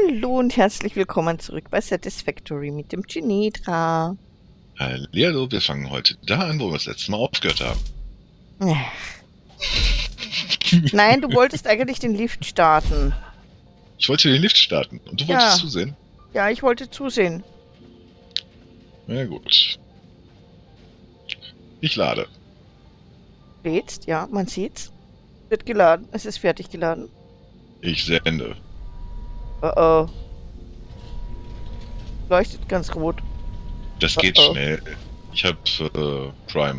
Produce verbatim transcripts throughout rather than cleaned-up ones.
Hallo und herzlich willkommen zurück bei Satisfactory mit dem Ginidra. Hallihallo, wir fangen heute da an, wo wir das letzte Mal aufgehört haben. Nein, du wolltest eigentlich den Lift starten. Ich wollte den Lift starten und du Ja. wolltest zusehen? Ja, ich wollte zusehen. Na gut. Ich lade. Lädst, ja, man sieht's. Wird geladen, es ist fertig geladen. Ich sende. Oh oh. Leuchtet ganz rot. Das Oh geht oh. schnell. Ich hab äh, Prime.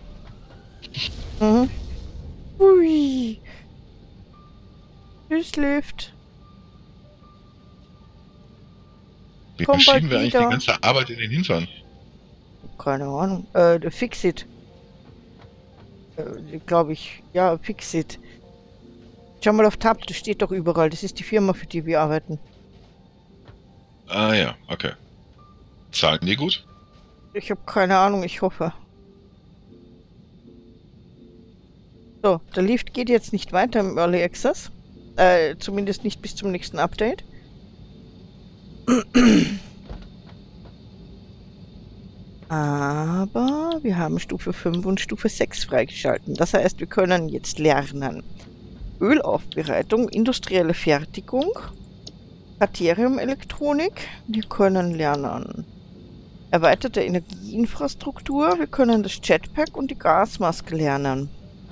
Mhm. Hui. Tschüss, Lift. Wie Komm schieben bald wir eigentlich wieder. die ganze Arbeit in den Hintern? Keine Ahnung. Äh, der Fixit. Äh, glaube ich. Ja, Fixit. Schau mal auf Tab, das steht doch überall. Das ist die Firma, für die wir arbeiten. Ah ja, okay. Zahlen die gut? Ich habe keine Ahnung, ich hoffe. So, der Lift geht jetzt nicht weiter im Early Access. Äh, zumindest nicht bis zum nächsten Update. Aber wir haben Stufe fünf und Stufe sechs freigeschalten. Das heißt, wir können jetzt lernen. Ölaufbereitung, industrielle Fertigung, Kateriumelektronik. Wir können lernen erweiterte Energieinfrastruktur. Wir können das Jetpack und die Gasmaske lernen.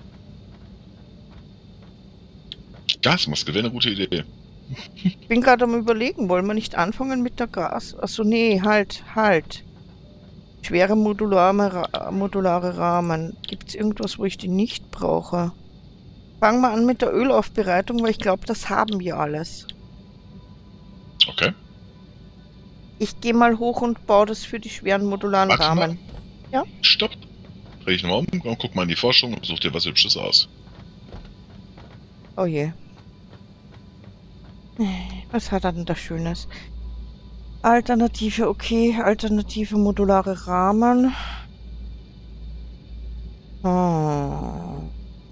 Gasmaske wäre eine gute Idee. Ich bin gerade am Überlegen, wollen wir nicht anfangen mit der Gas... Achso, nee, halt, halt. Schwere modulare, modulare Rahmen. Gibt es irgendwas, wo ich die nicht brauche? Fangen wir an mit der Ölaufbereitung, weil ich glaube, das haben wir alles. Okay. Ich gehe mal hoch und baue das für die schweren modularen Warte Rahmen. mal. Ja? Stopp. Dreh ich nochmal um und guck mal in die Forschung und such dir was Hübsches aus. Oh je. Was hat er denn da Schönes? Alternative, okay. Alternative modulare Rahmen. Oh.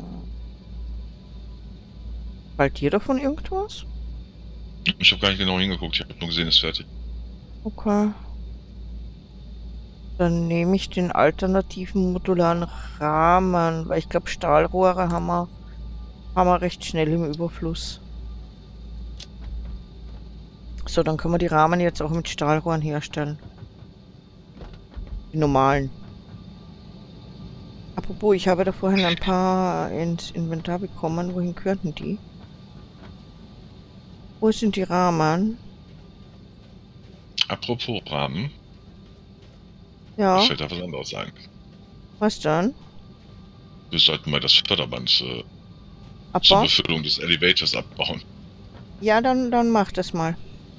Fällt dir davon irgendwas? Ich habe gar nicht genau hingeguckt, ich habe nur gesehen, es ist fertig. Okay. Dann nehme ich den alternativen modularen Rahmen, weil ich glaube, Stahlrohre haben wir, haben wir recht schnell im Überfluss. So, dann können wir die Rahmen jetzt auch mit Stahlrohren herstellen. Die normalen. Apropos, ich habe da vorhin ein paar ins Inventar bekommen. Wohin gehörten die? Wo sind die Rahmen? Apropos Rahmen. Ja. Ich fällt da was anderes ein. Was dann? Wir sollten mal das Förderband äh, zur Abbau? Befüllung des Elevators abbauen. Ja, dann, dann mach das mal.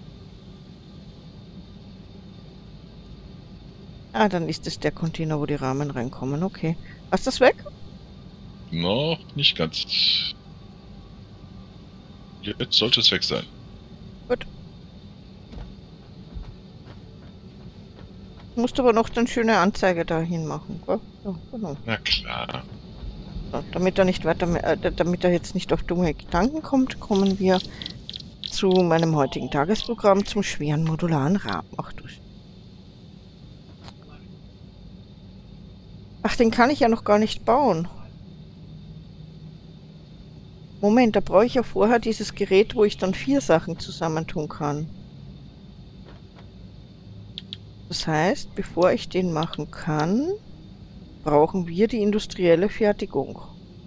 Ah, dann ist es der Container, wo die Rahmen reinkommen. Okay. Hast du das weg? Noch nicht ganz. Jetzt sollte es weg sein. Gut. Du musst aber noch eine schöne Anzeige dahin machen, gell? Ja, genau. Na klar. So, damit er nicht weiter, mehr, äh, damit er jetzt nicht auf dumme Gedanken kommt, kommen wir zu meinem heutigen Tagesprogramm zum schweren modularen Rahmen. Ach du. Ach, den kann ich ja noch gar nicht bauen. Moment, da brauche ich ja vorher dieses Gerät, wo ich dann vier Sachen zusammentun kann. Das heißt, bevor ich den machen kann, brauchen wir die industrielle Fertigung.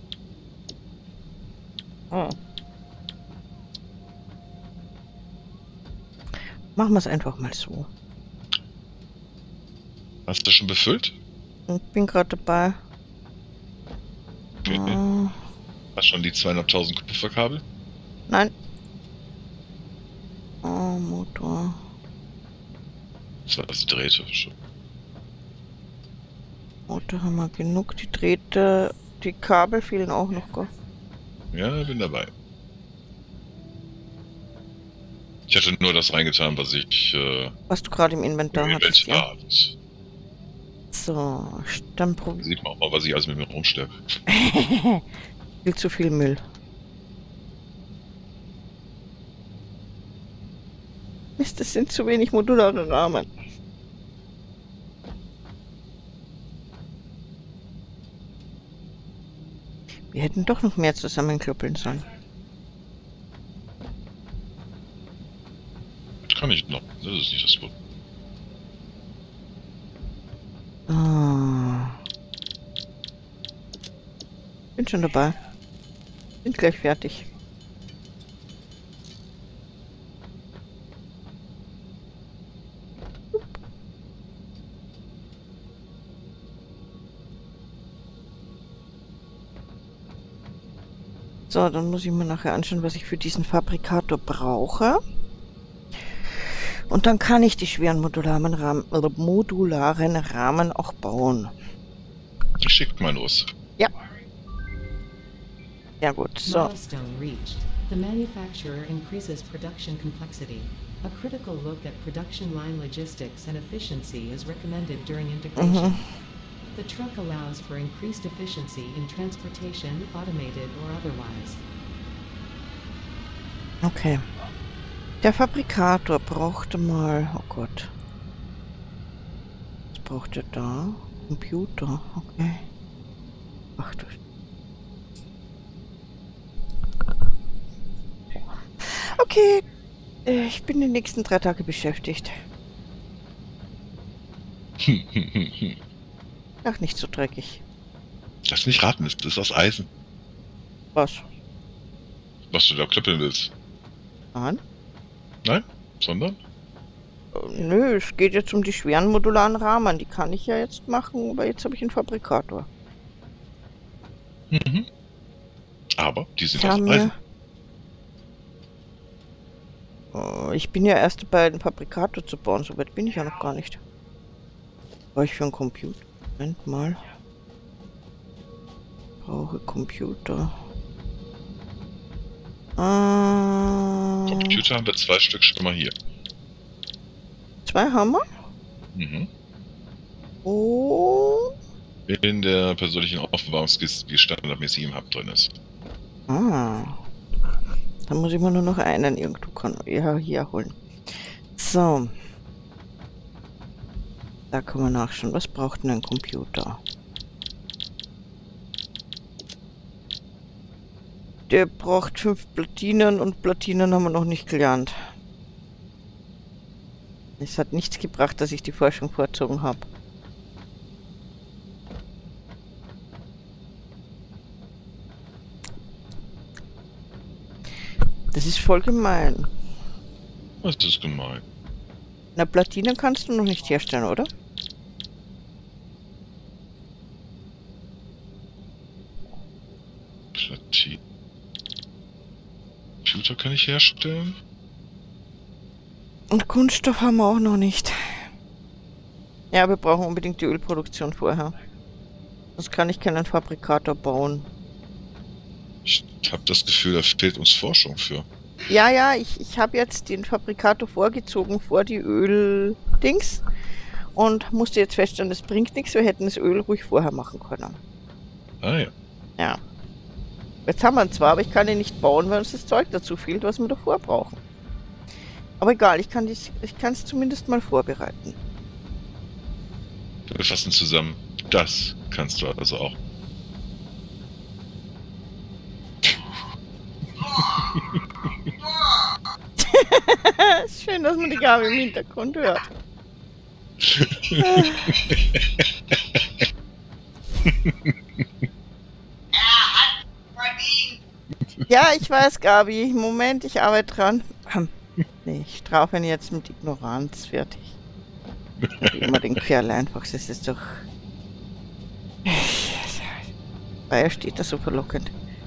Oh. Machen wir es einfach mal so. Hast du schon befüllt? Ich bin gerade dabei. Okay. Oh. Hast schon die zweieinhalbtausend Kupferkabel? Nein. Oh, Motor. Das war das Drähte schon. Motor haben wir genug. Die Drähte, die Kabel fehlen auch noch. Gell? Ja, bin dabei. Ich hatte nur das reingetan, was ich äh, Was du gerade im Inventar im hattest. Ja. Inventar hatte. So, dann probier. Sieht man auch mal, was ich alles mit mir rumschleppe. Viel zu viel Müll. Mist, das sind zu wenig modulare Rahmen. Wir hätten doch noch mehr zusammenklöppeln sollen. Das kann ich noch. Das ist nicht das Problem. Ah. Bin schon dabei. Bin gleich fertig. So, dann muss ich mir nachher anschauen, was ich für diesen Fabrikator brauche. Und dann kann ich die schweren modularen Rahmen, oder modularen Rahmen auch bauen. Ich schick mal los. Ja. Ja gut, so. Milestone reached. The manufacturer increases production complexity. A critical look at production line logistics and efficiency is recommended during integration. Mhm. The truck allows for increased efficiency in transportation, automated or otherwise. Okay. Der Fabrikator brauchte mal... Oh Gott. Was braucht er da? Computer. Okay. Ach du... Okay. Ich bin die nächsten drei Tage beschäftigt. Ach, nicht so dreckig. Lass mich raten, das ist aus Eisen. Was? Was du da klöppeln willst. Nein? Nein? Sondern? Äh, Nö, es geht jetzt um die schweren modularen Rahmen. Die kann ich ja jetzt machen, aber jetzt habe ich einen Fabrikator. Mhm. Aber die sind Ich aus habe Eisen. mir... Äh, Ich bin ja erst dabei, einen Fabrikator zu bauen. So weit bin ich ja noch gar nicht. Brauche ich für einen Computer? Moment mal. Brauche Computer. Äh, Computer haben wir zwei Stück schon mal hier. Zwei Hammer? Mhm. Oh. In der persönlichen Aufbewahrungskiste, die standardmäßig im Hub drin ist. Ah. Dann muss ich mir nur noch einen irgendwo kann, ja, hier holen. So. Da kann man nachschauen. Was braucht denn ein Computer? Der braucht fünf Platinen und Platinen haben wir noch nicht gelernt. Es hat nichts gebracht, dass ich die Forschung vorzogen habe. Das ist voll gemein. Was ist gemein? Na, Platine kannst du noch nicht herstellen, oder? Platin. Computer kann ich herstellen. Und Kunststoff haben wir auch noch nicht. Ja, wir brauchen unbedingt die Ölproduktion vorher. Sonst kann ich keinen Fabrikator bauen. Ich habe das Gefühl, da fehlt uns Forschung für. Ja, ja, ich, ich habe jetzt den Fabrikator vorgezogen vor die Öl-Dings und musste jetzt feststellen, das bringt nichts, wir hätten das Öl ruhig vorher machen können. Ah ja. Ja. Jetzt haben wir ihn zwar, aber ich kann ihn nicht bauen, weil uns das Zeug dazu fehlt, was wir davor brauchen. Aber egal, ich kann es ich kann's zumindest mal vorbereiten. Wir fassen zusammen. Das kannst du also auch. Ist schön, dass man die Gabe im Hintergrund hört. Ja, ich weiß, Gabi. Moment, ich arbeite dran. Nee, ich strafe ihn jetzt mit Ignoranz. Fertig. Wie immer den Kerl einfach. Das ist doch... Weil er steht da so verlockend.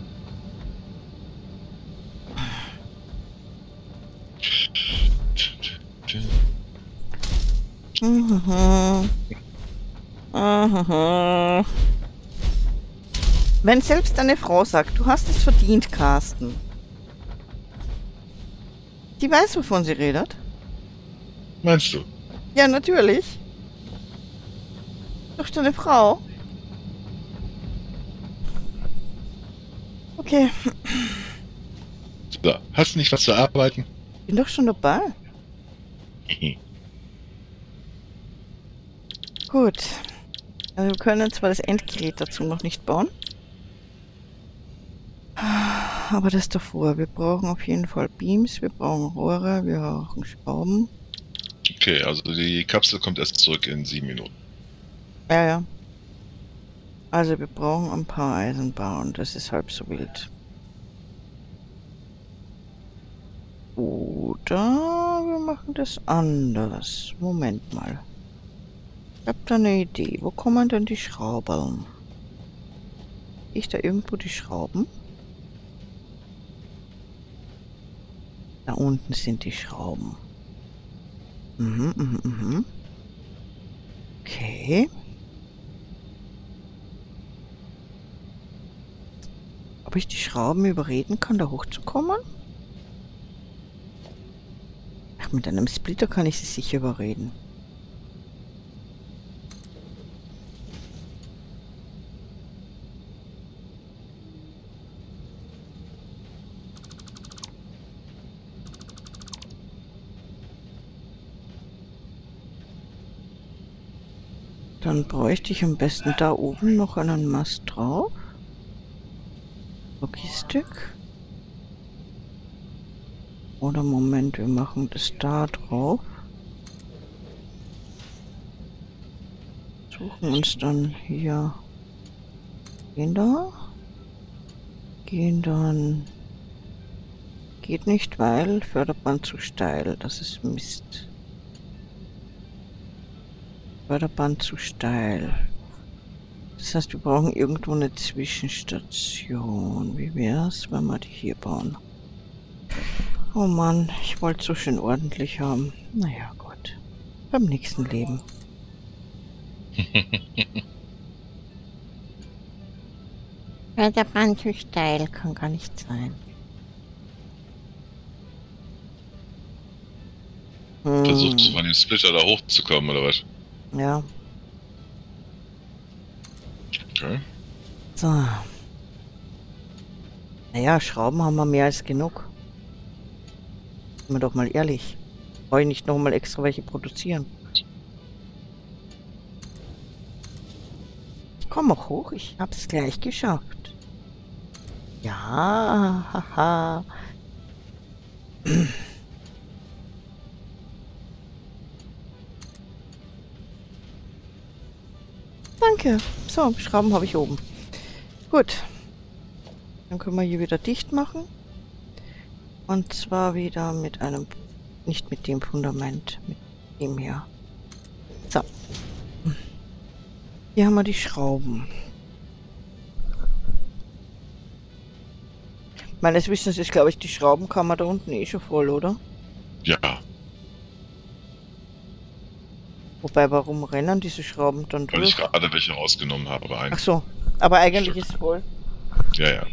Mhm. Mhm. Wenn selbst deine Frau sagt, du hast es verdient, Carsten. Die weiß, wovon sie redet. Meinst du? Ja, natürlich. Doch deine Frau. Okay. So, hast du nicht was zu arbeiten? Bin doch schon dabei. Gut. Also wir können zwar das Endgerät dazu noch nicht bauen. Aber das davor. Wir brauchen auf jeden Fall Beams, wir brauchen Rohre, wir brauchen Schrauben. Okay, also die Kapsel kommt erst zurück in sieben Minuten. Ja, ja. Also wir brauchen ein paar Eisenbahnen, das ist halb so wild. Oder wir machen das anders. Moment mal. Ich hab da eine Idee. Wo kommen denn die Schrauben? Sehe ich da irgendwo die Schrauben? Da unten sind die Schrauben. Mhm, mhm, mhm. Okay. Ob ich die Schrauben überreden kann, da hochzukommen? Ach, mit einem Splitter kann ich sie sicher überreden. Dann bräuchte ich am besten da oben noch einen Mast drauf. Logistik. Oder Moment, wir machen das da drauf. Suchen uns dann hier. Gehen da. Gehen dann. Geht nicht, weil Förderband zu steil. Das ist Mist. Förderband zu steil. Das heißt, wir brauchen irgendwo eine Zwischenstation. Wie wäre es, wenn wir die hier bauen? Oh Mann, ich wollte es so schön ordentlich haben. Naja, gut. Beim nächsten Leben. Förderband zu steil kann gar nicht sein. Versucht Hm. von dem Splitter da hochzukommen, oder was? Ja. Okay. So. Naja, Schrauben haben wir mehr als genug. Sind wir doch mal ehrlich. Brauche ich nicht nochmal extra welche produzieren. Ich komme auch hoch, ich hab's gleich geschafft. Ja, haha. Danke. So, Schrauben habe ich oben. Gut. Dann können wir hier wieder dicht machen. Und zwar wieder mit einem, nicht mit dem Fundament, mit dem hier. So. Hier haben wir die Schrauben. Meines Wissens ist, glaube ich, die Schraubenkammer da unten eh schon voll, oder? Ja. Wobei, warum rennen diese Schrauben dann Weil ich durch? gerade welche rausgenommen habe. Ein. Ach so, aber eigentlich ist es voll. Ja, ja.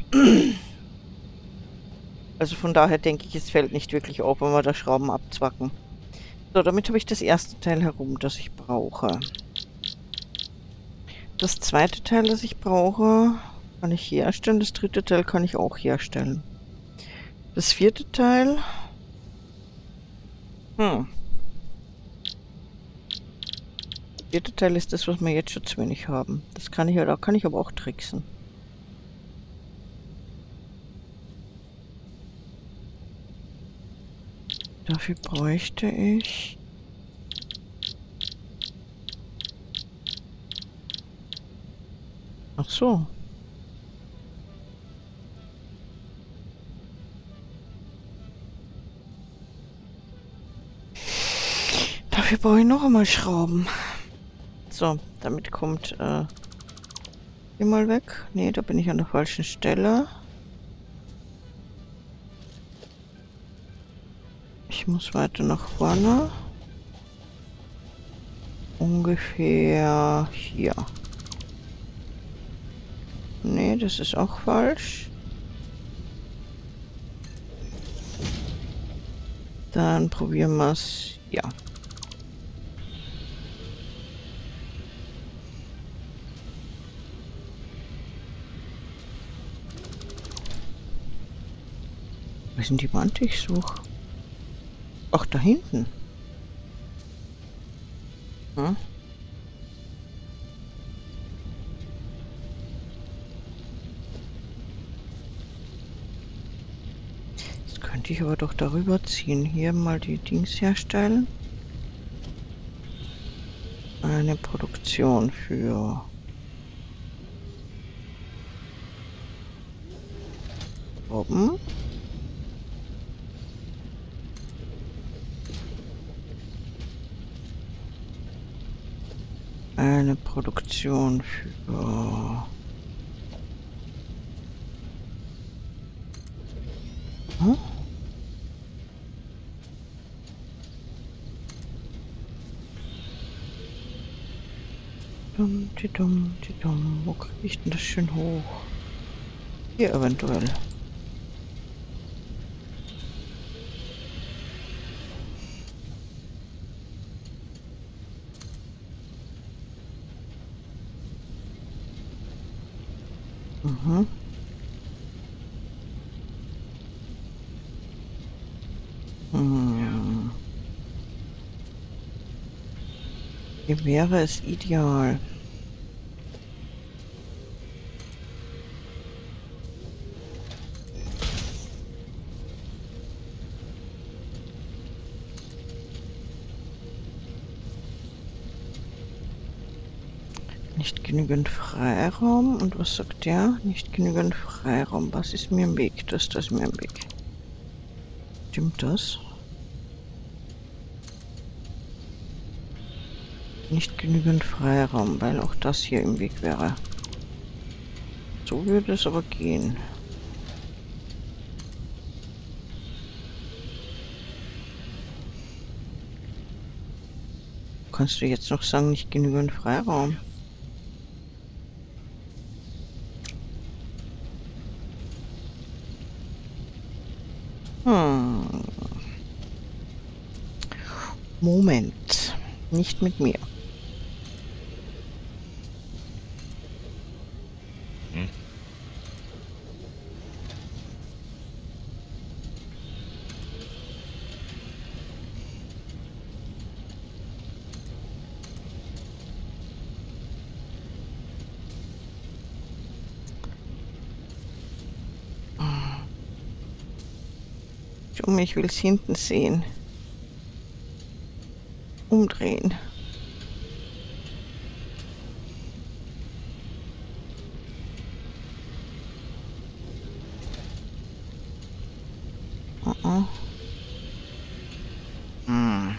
Also von daher denke ich, es fällt nicht wirklich auf, wenn wir da Schrauben abzwacken. So, damit habe ich das erste Teil herum, das ich brauche. Das zweite Teil, das ich brauche, kann ich herstellen. Das dritte Teil kann ich auch herstellen. Das vierte Teil... Hm. Das vierte Teil ist das, was wir jetzt schon zu wenig haben. Das kann ich, da kann ich aber auch tricksen. Dafür bräuchte ich... Ach so. Dafür brauche ich noch einmal Schrauben. So, damit kommt äh, hier mal weg. Ne, da bin ich an der falschen Stelle. Ich muss weiter nach vorne. Ungefähr hier. Ne, das ist auch falsch. Dann probieren wir es. Ja. Wo ist denn die Wand, die ich suche? Ach, da hinten. Hm? Jetzt könnte ich aber doch darüber ziehen. Hier mal die Dings herstellen. Eine Produktion für Robben. Eine Produktion für hm? Dumm, die dumm, die dumm. Wo kriege ich denn das schön hoch? Hier eventuell. Mhm. Hm. Hier wäre es ideal. Nicht genügend Freiraum. Und was sagt der? Nicht genügend Freiraum. Was ist mir im Weg? Das, das ist mir im Weg. Stimmt das? Nicht genügend Freiraum, weil auch das hier im Weg wäre. So würde es aber gehen. Kannst du jetzt noch sagen, nicht genügend Freiraum? Hm. Moment. Nicht mit mir. Hm? Um, ich will es hinten sehen. Umdrehen. Uh -uh. Hm.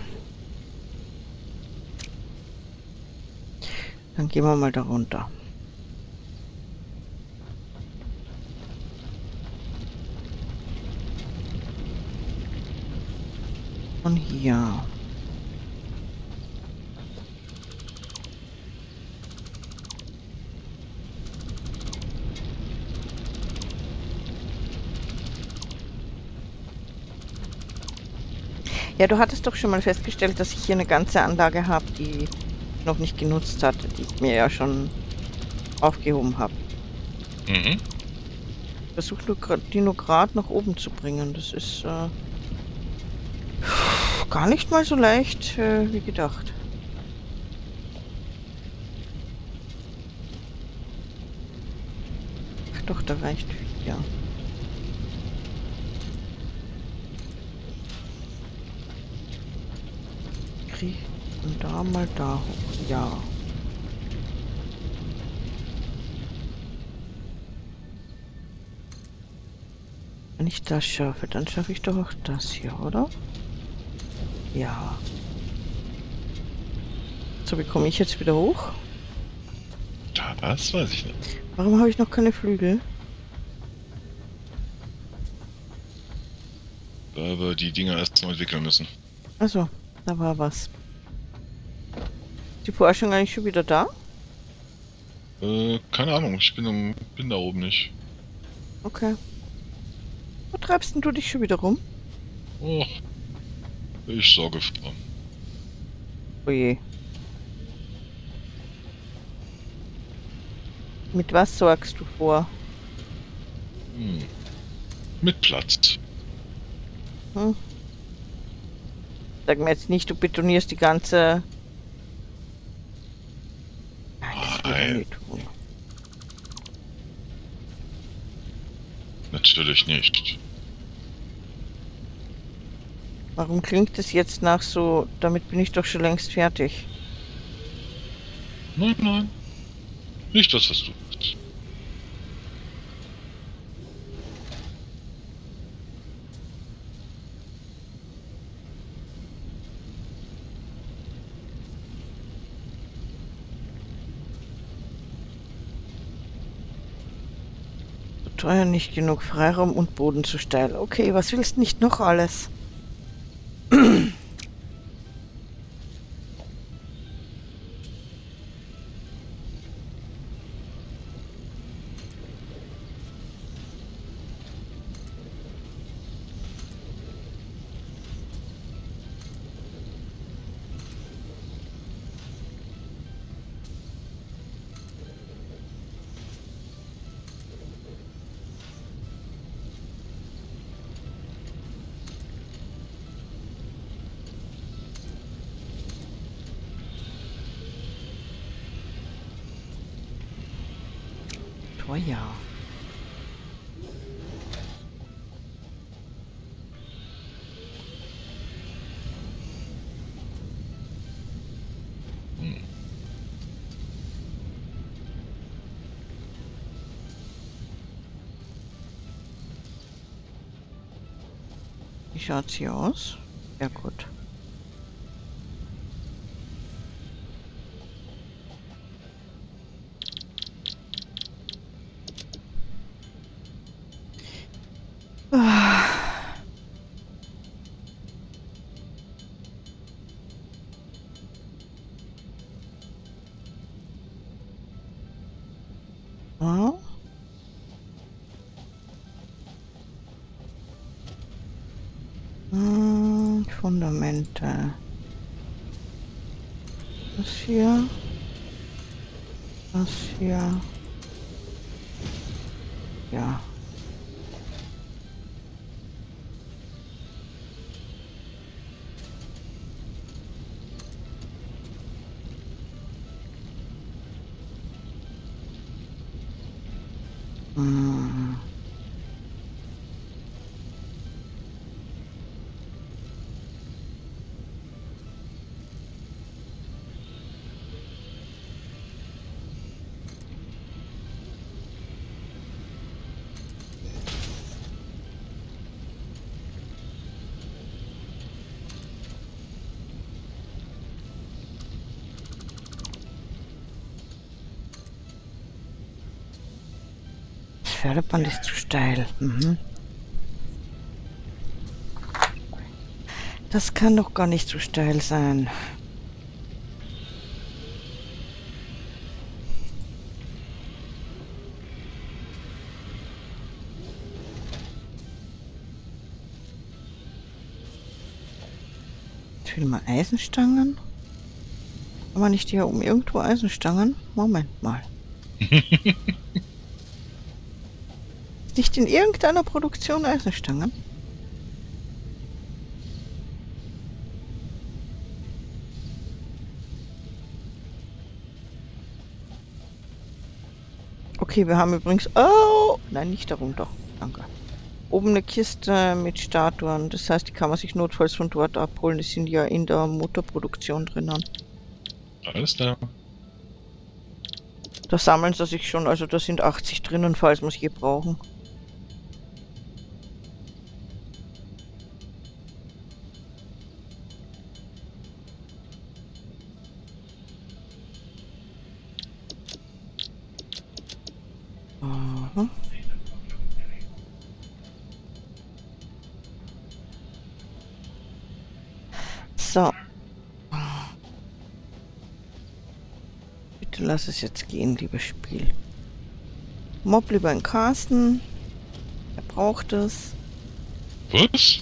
Dann gehen wir mal da runter. Und hier. Ja, du hattest doch schon mal festgestellt, dass ich hier eine ganze Anlage habe, die ich noch nicht genutzt hatte, die ich mir ja schon aufgehoben habe. Mhm. Ich versuche nur grad, die nur gerade nach oben zu bringen. Das ist äh, gar nicht mal so leicht äh, wie gedacht. Ach doch, da reicht ja. Krieg und da mal da hoch. Ja. Wenn ich das schaffe, dann schaffe ich doch auch das hier, oder? Ja. So, wie komme ich jetzt wieder hoch? Das weiß ich nicht. Warum habe ich noch keine Flügel? Weil wir die Dinger erst noch entwickeln müssen. Also, da war was. Ist die Forschung eigentlich schon wieder da? Äh, keine Ahnung, ich bin, um, bin da oben nicht. Okay. Wo treibst denn du dich schon wieder rum? Oh, ich sorge vor. Oh je. Mit was sorgst du vor? Hm. Mit Platz. Hm? Sag mir jetzt nicht, du betonierst die ganze natürlich nicht. Warum klingt es jetzt nach so, damit bin ich doch schon längst fertig. Nein, nein. Nicht das, was du willst. Teuer, nicht genug Freiraum und Boden zu steil. Okay, was willst du nicht noch alles? Teuer. Wie schaut's hier aus? Ja, gut. Ah. Hm, Fundamente. Das hier. Das hier. Ja. Hm. Das Pferdeband ist zu steil. Mhm. Das kann doch gar nicht so steil sein. Ich will mal Eisenstangen. Haben wir nicht hier oben irgendwo Eisenstangen? Moment mal. Nicht in irgendeiner Produktion Eisenstangen? Okay, wir haben übrigens... Oh! Nein, nicht darunter. Danke. Oben eine Kiste mit Statuen. Das heißt, die kann man sich notfalls von dort abholen. Die sind ja in der Motorproduktion drinnen. Alles klar. Da sammeln sie sich schon. Also da sind achtzig drinnen, falls wir es je brauchen. Aha. So. Bitte lass es jetzt gehen, liebes Spiel. Mob lieber in Carsten. Er braucht es. Was?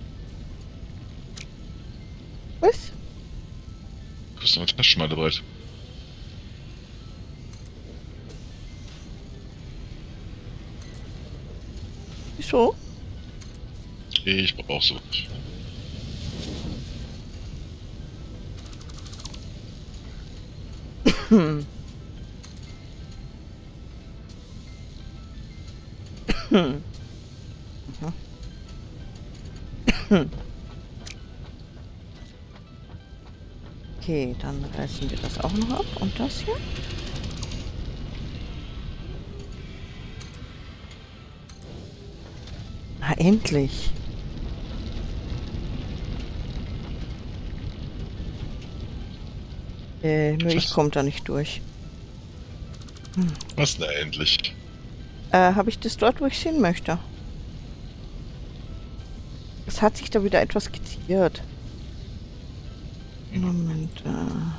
Was? Kostet meine Taschenmatte breit. Wieso? Ich brauch sowas. Hm. Hm. Hm. Okay, dann reißen wir das auch noch ab. Und das hier? Ah, endlich. Äh, nur ich Was? komme da nicht durch. Hm. Was denn endlich? Äh, habe ich das dort, wo ich hin möchte? Es hat sich da wieder etwas skizziert. Moment. Äh.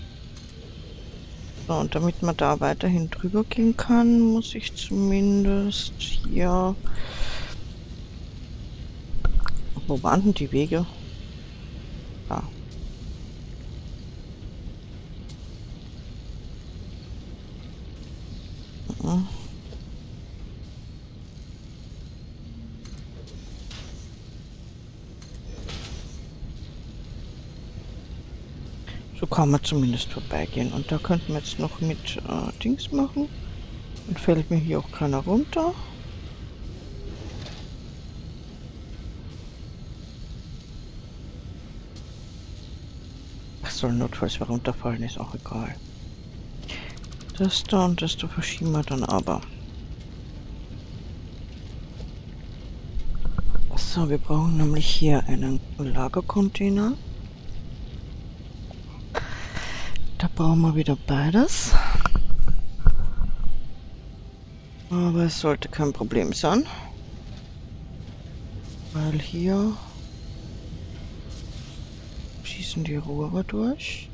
So, und damit man da weiterhin drüber gehen kann, muss ich zumindest hier... Wo waren denn die Wege? Da. Mhm. So kann man zumindest vorbeigehen. Und da könnten wir jetzt noch mit äh, Dings machen. Dann fällt mir hier auch keiner runter. Ach, soll notfalls wer runterfallen, ist auch egal. Das da und das da verschieben wir dann aber. So, wir brauchen nämlich hier einen Lagercontainer. Da brauchen wir wieder beides. Aber es sollte kein Problem sein. Weil hier schießen die Rohre durch.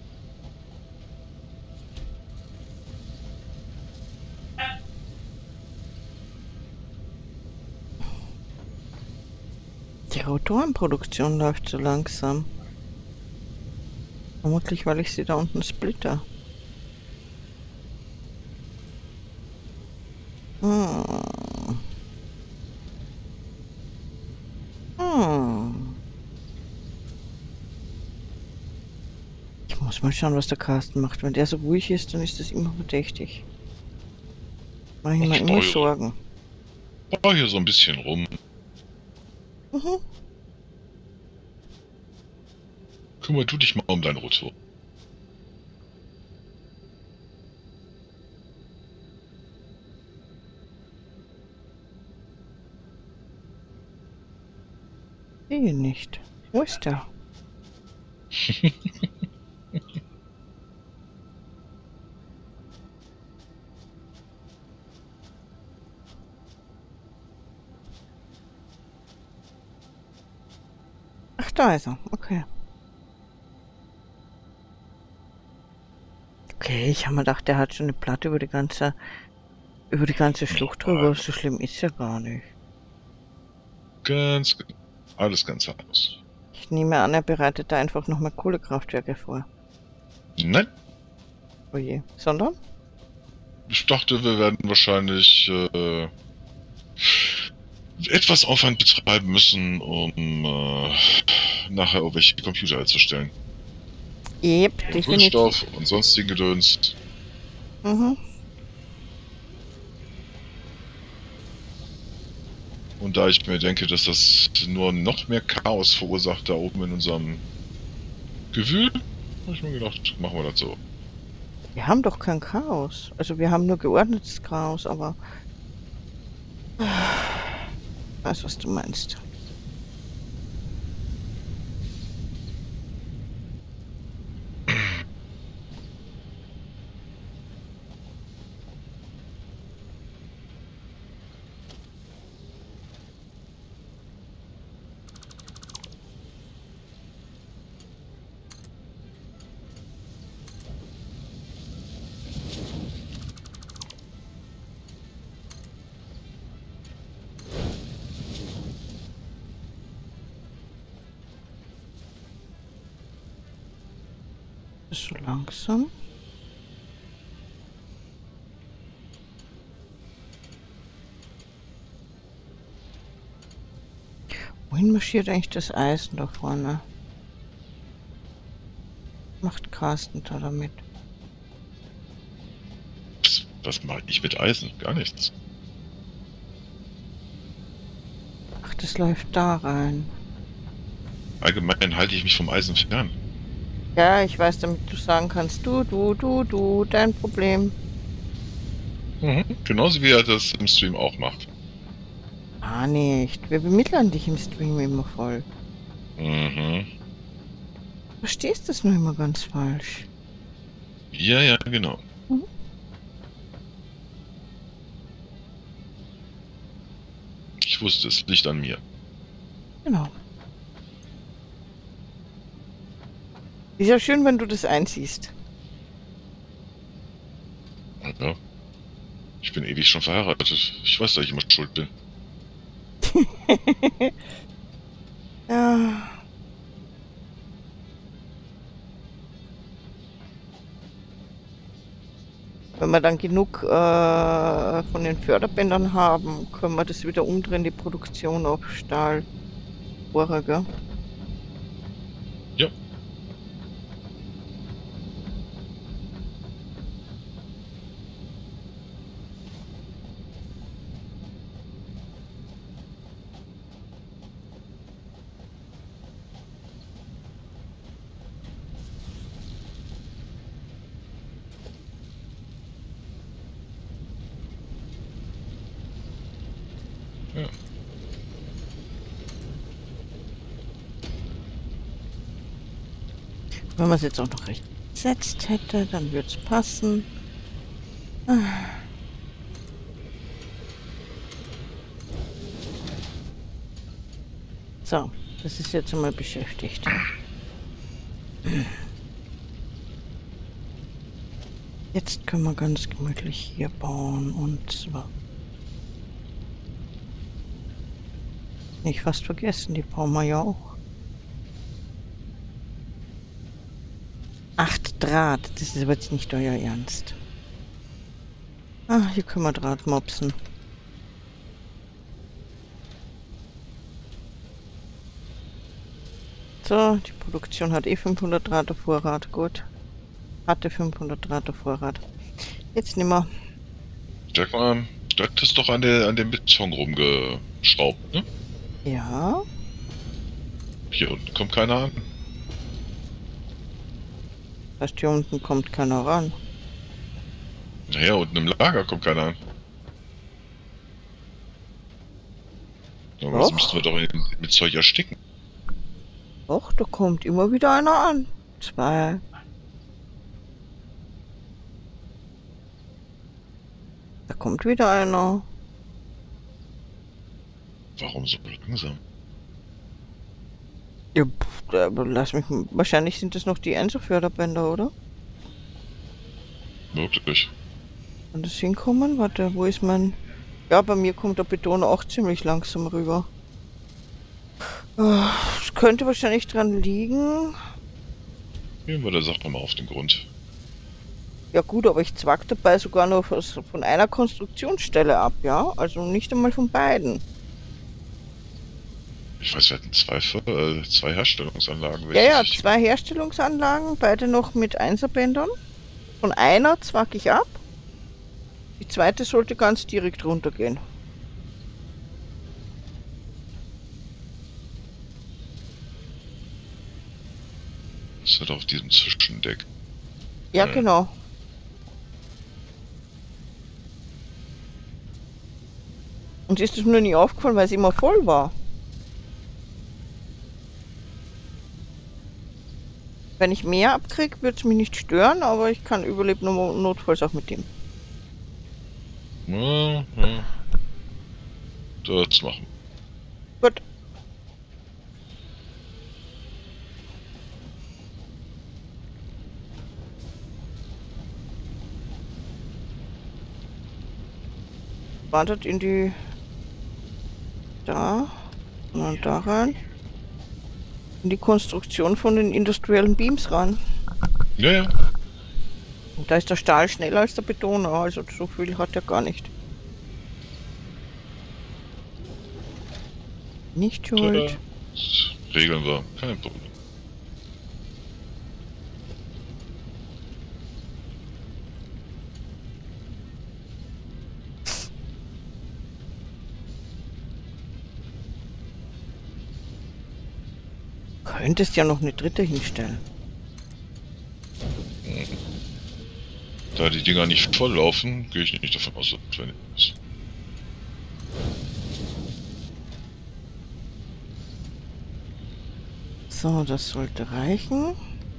Die Rotorenproduktion läuft so langsam. Vermutlich, weil ich sie da unten splitter. Hm. Hm. Ich muss mal schauen, was der Carsten macht. Wenn der so ruhig ist, dann ist das immer verdächtig. Mach ich mir immer Steuer. Sorgen. Oh, hier so ein bisschen rum. Mhm. Kümmer du dich mal um dein Rotor. Sehe nicht. Wo ist der? Ach, da ist er. Okay. Okay, ich habe mir gedacht, der hat schon eine Platte über die ganze über die ganze Schlucht drüber. So schlimm ist ja gar nicht. Ganz, alles ganz harmlos. Ich nehme an, er bereitet da einfach nochmal Kohlekraftwerke vor. Nein, Oh je. Sondern? ich dachte, wir werden wahrscheinlich äh, etwas Aufwand betreiben müssen, um äh, nachher irgendwelche Computer herzustellen. Yep, definitiv. Kunststoff und sonstigen Gedöns. Mhm. Und da ich mir denke, dass das nur noch mehr Chaos verursacht da oben in unserem Gewühl, habe ich mir gedacht, machen wir das so. Wir haben doch kein Chaos. Also wir haben nur geordnetes Chaos, aber... Ich weiß, was du meinst. So langsam. Wohin marschiert eigentlich das Eisen da vorne? Macht Carsten da damit? Was, was mache ich mit Eisen? Gar nichts. Ach, das läuft da rein. allgemein halte ich mich vom Eisen fern. Ja, ich weiß, damit du sagen kannst, du, du, du, du, dein Problem. Mhm. Genauso wie er das im Stream auch macht. Ah, nicht. Wir bemitleiden dich im Stream immer voll. Mhm. Du verstehst das nur immer ganz falsch. Ja, ja, genau. Mhm. Ich wusste, es liegt an mir. Genau. Ist ja schön, wenn du das einsiehst. Ja. Ich bin ewig schon verheiratet. Ich weiß, dass ich immer schuld bin. Ja. Wenn wir dann genug äh, von den Förderbändern haben, können wir das wieder umdrehen, die Produktion auf Stahl. Bohrer, gell? Ja. Ja. Wenn man es jetzt auch noch recht gesetzt hätte, dann würde es passen. Ah. So, das ist jetzt einmal beschäftigt. Jetzt können wir ganz gemütlich hier bauen und zwar. Nicht fast vergessen, die brauchen wir ja auch. Acht Draht, das ist aber jetzt nicht euer Ernst. Ah, hier können wir Draht mopsen. So, die Produktion hat eh fünfhundert Draht auf Vorrat, gut. Hatte fünfhundert Draht auf Vorrat. Jetzt nehmen wir. Sag mal, du hattest doch an, der, an dem Beton rumgeschraubt, ne? Ja. Hier unten kommt keiner an. Das heißt, hier unten kommt keiner ran. Naja, unten im Lager kommt keiner an. Aber Doch. das müssten wir doch in, mit Zeug ersticken. Doch, da kommt immer wieder einer an. Zwei. Da kommt wieder einer. Warum so langsam? Ja, pff, äh, lass mich. Wahrscheinlich sind das noch die Enso-Förderbänder, oder? Möglich. Kann das hinkommen? Warte, wo ist mein... Ja, bei mir kommt der Beton auch ziemlich langsam rüber. Es könnte wahrscheinlich dran liegen. Gehen wir der Sache mal auf den Grund. Ja gut, aber ich zwack dabei sogar nur von einer Konstruktionsstelle ab, ja? Also nicht einmal von beiden. Ich weiß, wir hatten zwei, äh, zwei Herstellungsanlagen. Ja, ja, zwei Herstellungsanlagen, beide noch mit Einserbändern. Von einer zwack ich ab. Die zweite sollte ganz direkt runtergehen. Das wird auf diesem Zwischendeck. Ja, Ja. genau. Und ist es mir nie aufgefallen, weil es immer voll war. Wenn ich mehr abkriege, wird es mich nicht stören, aber ich kann überleben nur notfalls auch mit dem. Ja, ja. Das machen. Gut. Wartet in die... Da. Und dann da rein. In die Konstruktion von den industriellen Beams rein. Ja, ja. Und da ist der Stahl schneller als der Beton, also so viel hat er gar nicht. Nicht schuld. Das regeln wir. Kein Problem. Könntest ja noch eine dritte hinstellen. Da die Dinger nicht voll laufen, gehe ich nicht davon aus, dass es notwendig ist. So, das sollte reichen.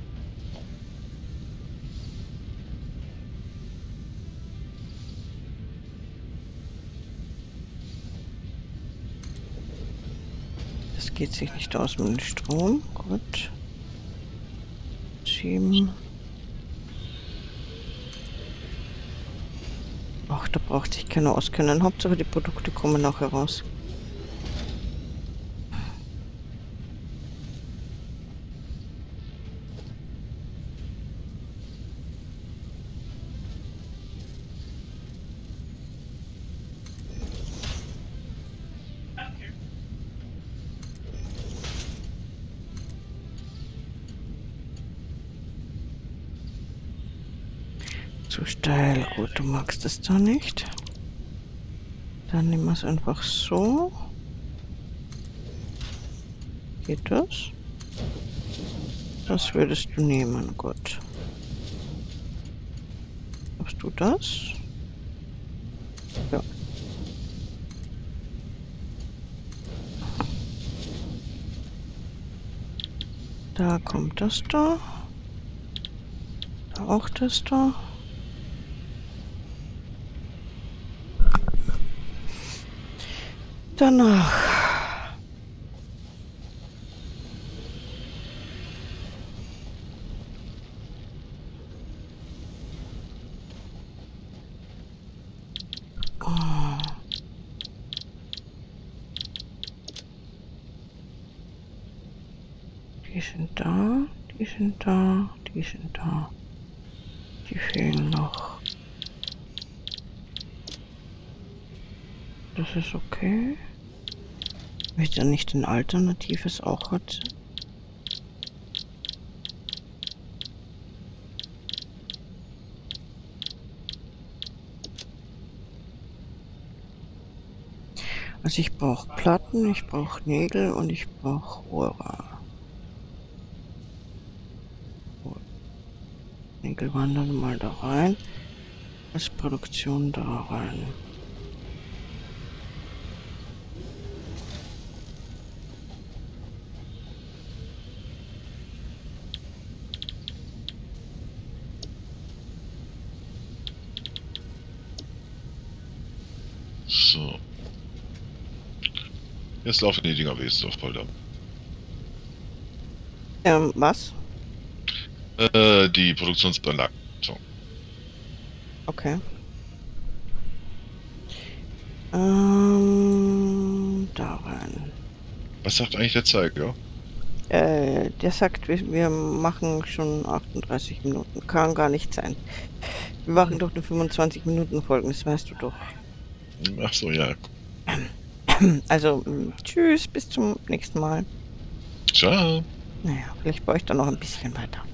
Das geht sich nicht aus mit dem Strom. Gut. Schieben. Ach, da braucht sich keiner auskennen. Hauptsache die Produkte kommen nachher raus. Zu steil. Gut, du magst es da nicht. Dann nehmen wir es einfach so. Geht das? Das würdest du nehmen, gut. Machst du das? Ja. Da kommt das da. Da auch das da. Danach. Oh. Die sind da, die sind da, die sind da. Die fehlen noch. Das ist okay. Wenn er nicht ein alternatives auch hat. Also ich brauche Platten, ich brauche Nägel und ich brauche Rohre. Nägel wandern mal da rein. Als Produktion da rein. So. Jetzt laufen die Dinger wenigstens auf Volldampf. Ähm, was? Äh, die Produktionsanlage. So. Okay. Ähm, da rein. Was sagt eigentlich der Zeiger? Äh, der sagt, wir, wir machen schon achtunddreißig Minuten. Kann gar nicht sein. Wir machen doch nur fünfundzwanzig Minuten Folgen, das weißt du doch. Ach so, ja. Also, tschüss, bis zum nächsten Mal. Ciao. Naja, vielleicht brauche ich dann noch ein bisschen weiter.